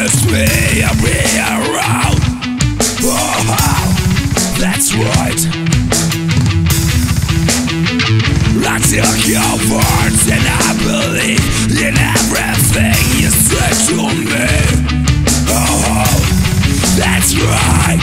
promised me I'll be around. Oh, that's right. I took your words and I believe in everything you said to me. Oh, that's right.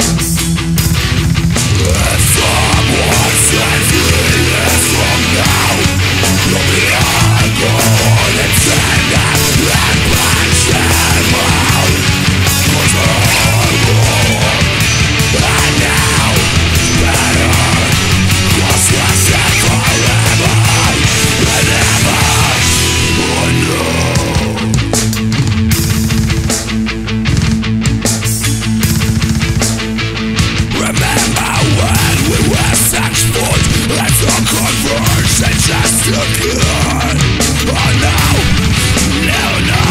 If someone said 3 years from now you'll be all gone and send that and punch them out. 'Cause I'm wrong. And now better cross yourself forever and ever. Oh no. Remember when we were such fools and the conversion just occurred? Oh no, no, no.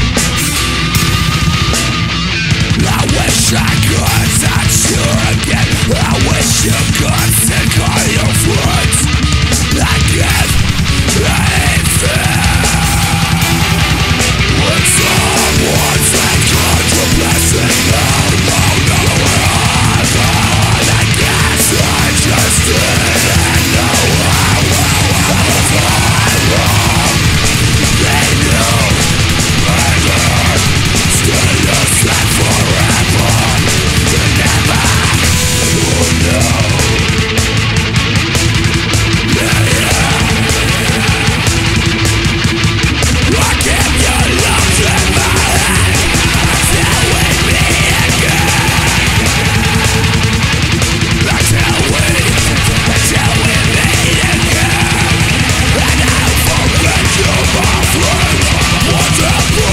I wish I could touch you again. I wish you could take all your words again. When someone said God to blessing, no, no, no, I guess I just didn't know how was I wrong. They knew better. Still you said forever and never. Oh no. Yeah, yeah. I give you love in my head until we meet again. Until we meet again. And I'll forget you, my friend. Whatever.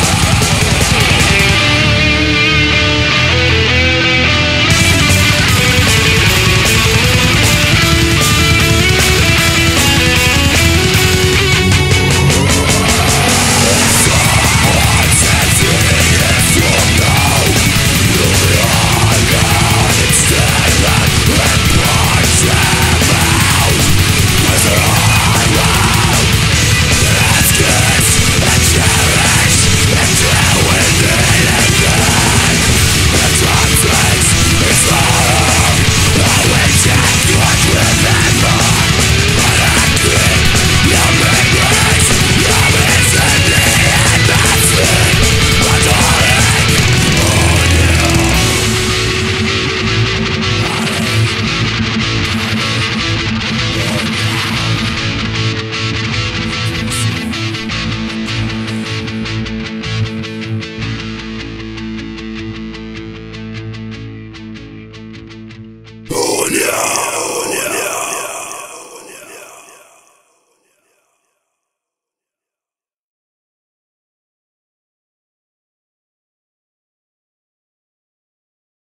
Someone said 3 years from now you'll be all gone instead and punch them out. 'Cause they're all wrong. Let's kiss and cherish until we meet again. And some things is wrong. I wish I could remember, but I keep your memories, your misery and nothing but heartache. Oh no. Oh no.